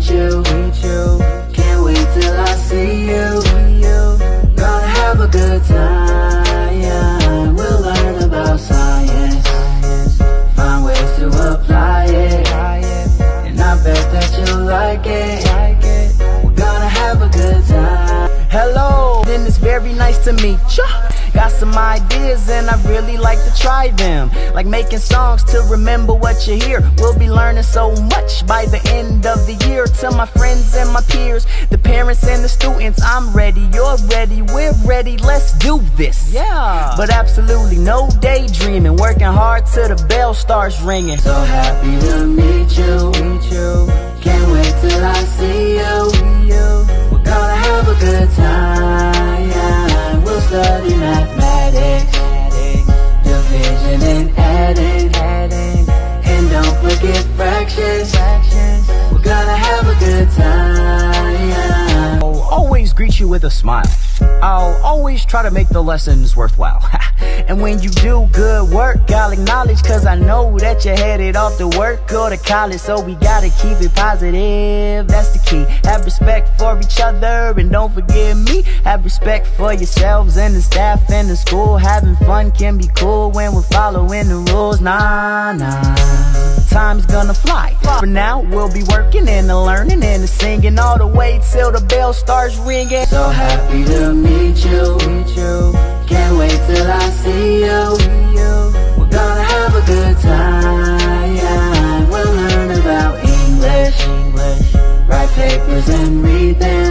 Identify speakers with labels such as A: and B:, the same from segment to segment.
A: you. Can't wait till I see you. Gonna have a good time. We'll learn about science, find ways to apply it, and I bet that you'll like it. We're gonna have a good time.
B: Hello, then it's very nice to meet ya. Got some ideas and I really like to try them, like making songs to remember what you hear. We'll be learning so much by the end of the year. To my friends and my peers, the parents and the students, I'm ready, you're ready, we're ready, let's do this. Yeah. But absolutely no daydreaming, working hard till the bell starts ringing.
A: So happy to meet you. Can't wait till I see you. We're gonna have a good time. We'll study mathematics, division and adding, and don't forget fractions. We're gonna have a good time.
B: I'll always greet you with a smile. I'll always try to make the lessons worthwhile. And when you do good work, I'll acknowledge, cause I know that you're headed off to work or to college. So we gotta keep it positive, that's the key. Have respect for each other and don't forget me. Have respect for yourselves and the staff and the school. Having fun can be cool when we're following the rules. Nah, time's gonna fly. For now, we'll be working and learning and singing all the way till the bell starts ringing.
A: So happy to meet you. Can't wait till I see you. We're gonna have a good time. We'll learn about English, write papers and read them.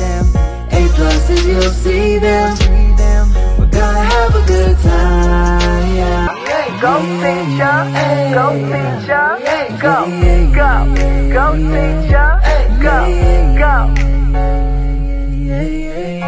A: A+'s you'll see them. We're gonna have a good time.
B: Go teacher, go teacher, go teacher, go.